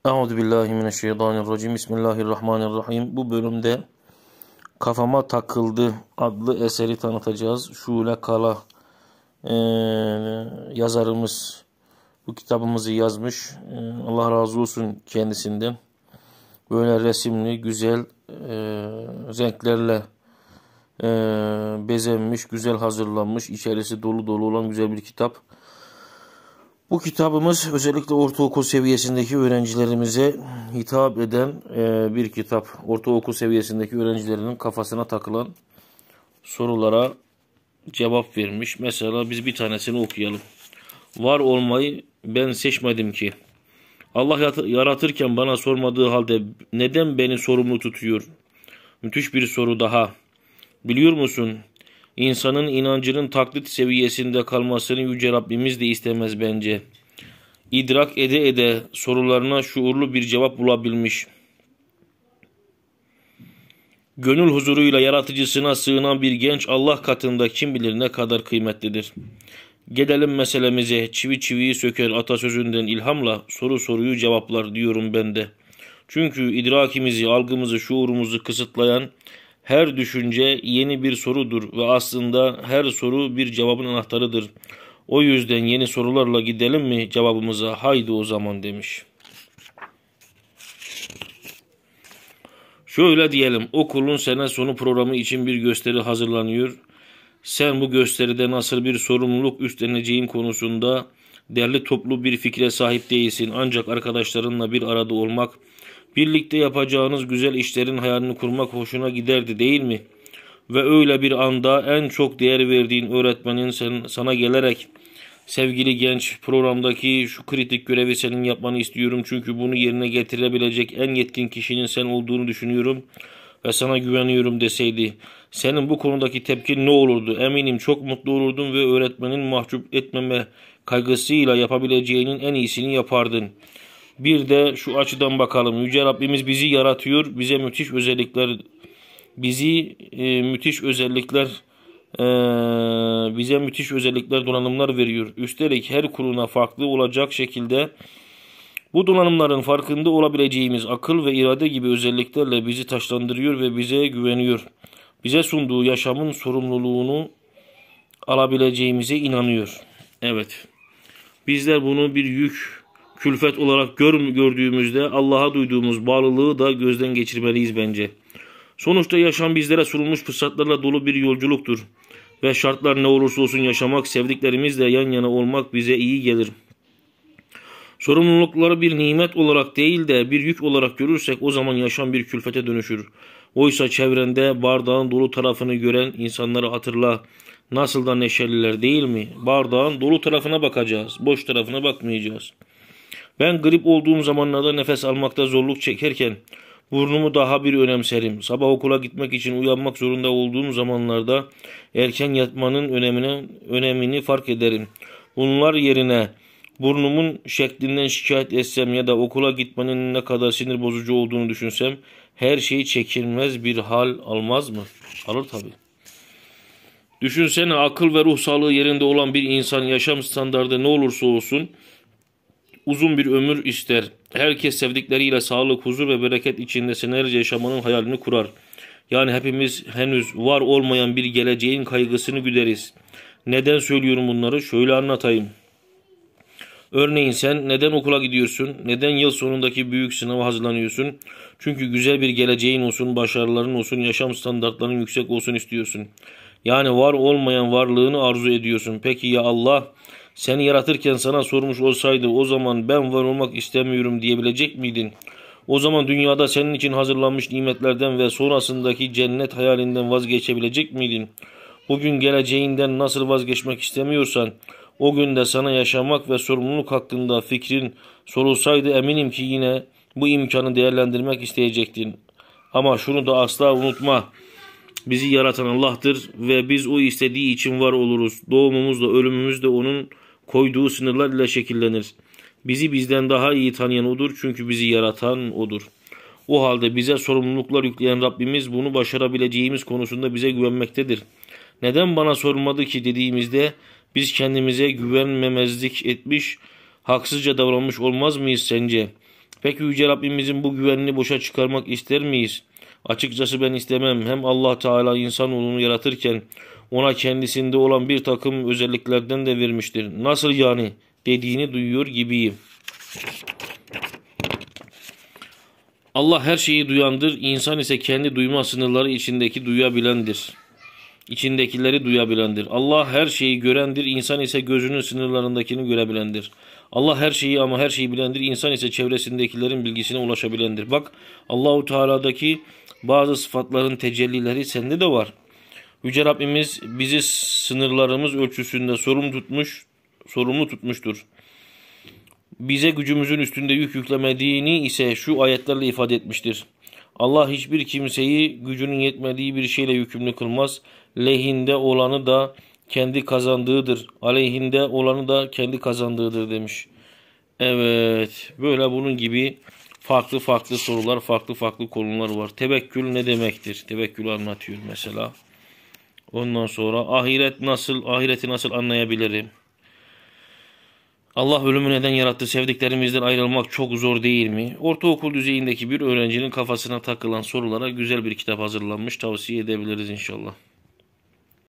Euzubillahimineşşeytanirracim. Bismillahirrahmanirrahim. Bu bölümde Kafama Takıldı adlı eseri tanıtacağız. Şule Kala yazarımız bu kitabımızı yazmış. Allah razı olsun kendisinden. Böyle resimli, güzel renklerle bezenmiş, güzel hazırlanmış, içerisi dolu dolu olan güzel bir kitap. Bu kitabımız özellikle ortaokul seviyesindeki öğrencilerimize hitap eden bir kitap. Ortaokul seviyesindeki öğrencilerin kafasına takılan sorulara cevap vermiş. Mesela biz bir tanesini okuyalım. Var olmayı ben seçmedim ki. Allah yaratırken bana sormadığı halde neden beni sorumlu tutuyor? Müthiş bir soru daha. Biliyor musun? İnsanın inancının taklit seviyesinde kalmasını Yüce Rabbimiz de istemez bence. İdrak ede ede sorularına şuurlu bir cevap bulabilmiş. Gönül huzuruyla yaratıcısına sığınan bir genç Allah katında kim bilir ne kadar kıymetlidir. Gelelim meselemize. Çivi çiviyi söker atasözünden ilhamla soru soruyu cevaplar diyorum ben de. Çünkü idrakimizi, algımızı, şuurumuzu kısıtlayan her düşünce yeni bir sorudur ve aslında her soru bir cevabın anahtarıdır. O yüzden yeni sorularla gidelim mi cevabımıza? Haydi o zaman demiş. Şöyle diyelim, okulun sene sonu programı için bir gösteri hazırlanıyor. Sen bu gösteride nasıl bir sorumluluk üstleneceğin konusunda derli toplu bir fikre sahip değilsin. Ancak arkadaşlarınla bir arada olmak, birlikte yapacağınız güzel işlerin hayalini kurmak hoşuna giderdi değil mi? Ve öyle bir anda en çok değer verdiğin öğretmenin sana gelerek sevgili genç, programdaki şu kritik görevi senin yapmanı istiyorum. Çünkü bunu yerine getirebilecek en yetkin kişinin sen olduğunu düşünüyorum ve sana güveniyorum deseydi. Senin bu konudaki tepkin ne olurdu? Eminim çok mutlu olurdun ve öğretmenin mahcup etmeme kaygısıyla yapabileceğinin en iyisini yapardın. Bir de şu açıdan bakalım. Yüce Rabbimiz bizi yaratıyor. Bize müthiş özellikler donanımlar veriyor. Üstelik her kuluna farklı olacak şekilde bu donanımların farkında olabileceğimiz akıl ve irade gibi özelliklerle bizi taşlandırıyor ve bize güveniyor. Bize sunduğu yaşamın sorumluluğunu alabileceğimize inanıyor. Evet. Bizler bunu bir yük, külfet olarak gördüğümüzde Allah'a duyduğumuz bağlılığı da gözden geçirmeliyiz bence. Sonuçta yaşam bizlere sunulmuş fırsatlarla dolu bir yolculuktur. Ve şartlar ne olursa olsun yaşamak, sevdiklerimizle yan yana olmak bize iyi gelir. Sorumlulukları bir nimet olarak değil de bir yük olarak görürsek o zaman yaşam bir külfete dönüşür. Oysa çevrende bardağın dolu tarafını gören insanları hatırla. Nasıl da neşeliler değil mi? Bardağın dolu tarafına bakacağız, boş tarafına bakmayacağız. Ben grip olduğum zamanlarda nefes almakta zorluk çekerken burnumu daha bir önemserim. Sabah okula gitmek için uyanmak zorunda olduğum zamanlarda erken yatmanın önemini fark ederim. Bunlar yerine burnumun şeklinden şikayet etsem ya da okula gitmenin ne kadar sinir bozucu olduğunu düşünsem her şey çekilmez bir hal almaz mı? Alır tabii. Düşünsene, akıl ve ruh sağlığı yerinde olan bir insan yaşam standardı ne olursa olsun uzun bir ömür ister. Herkes sevdikleriyle sağlık, huzur ve bereket içinde senelerce yaşamanın hayalini kurar. Yani hepimiz henüz var olmayan bir geleceğin kaygısını güderiz. Neden söylüyorum bunları? Şöyle anlatayım. Örneğin sen neden okula gidiyorsun? Neden yıl sonundaki büyük sınava hazırlanıyorsun? Çünkü güzel bir geleceğin olsun, başarıların olsun, yaşam standartlarının yüksek olsun istiyorsun. Yani var olmayan varlığını arzu ediyorsun. Peki ya Allah seni yaratırken sana sormuş olsaydı o zaman ben var olmak istemiyorum diyebilecek miydin? O zaman dünyada senin için hazırlanmış nimetlerden ve sonrasındaki cennet hayalinden vazgeçebilecek miydin? Bugün geleceğinden nasıl vazgeçmek istemiyorsan o gün de sana yaşamak ve sorumluluk hakkında fikrin sorulsaydı eminim ki yine bu imkanı değerlendirmek isteyecektin. Ama şunu da asla unutma. Bizi yaratan Allah'tır ve biz o istediği için var oluruz. Doğumumuz da ölümümüz de onun koyduğu sınırlar ile şekillenir. Bizi bizden daha iyi tanıyan O'dur çünkü bizi yaratan O'dur. O halde bize sorumluluklar yükleyen Rabbimiz bunu başarabileceğimiz konusunda bize güvenmektedir. Neden bana sorulmadı ki dediğimizde biz kendimize güvenmemezlik etmiş, haksızca davranmış olmaz mıyız sence? Peki Yüce Rabbimizin bu güvenini boşa çıkarmak ister miyiz? Açıkçası ben istemem. Hem Allah Teala insanoğlunu yaratırken ona kendisinde olan bir takım özelliklerden de vermiştir. Nasıl yani dediğini duyuyor gibiyim. Allah her şeyi duyandır, insan ise kendi duyma sınırları içindekileri duyabilendir. Allah her şeyi görendir, insan ise gözünün sınırlarındakini görebilendir. Allah her şeyi ama her şeyi bilendir, insan ise çevresindekilerin bilgisine ulaşabilendir. Bak, Allahu Teala'daki bazı sıfatların tecellileri sende de var. Yüce Rabbimiz bizi sınırlarımız ölçüsünde sorumlu tutmuştur. Bize gücümüzün üstünde yük yüklemediğini ise şu ayetlerle ifade etmiştir. Allah hiçbir kimseyi gücünün yetmediği bir şeyle yükümlü kılmaz. Lehinde olanı da kendi kazandığıdır. Aleyhinde olanı da kendi kazandığıdır demiş. Evet, böyle bunun gibi farklı farklı sorular, farklı farklı konular var. Tevekkül ne demektir? Tevekkülü anlatıyor mesela. Ondan sonra ahireti nasıl anlayabilirim? Allah ölümü neden yarattı? Sevdiklerimizden ayrılmak çok zor değil mi? Ortaokul düzeyindeki bir öğrencinin kafasına takılan sorulara güzel bir kitap hazırlanmış. Tavsiye edebiliriz inşallah.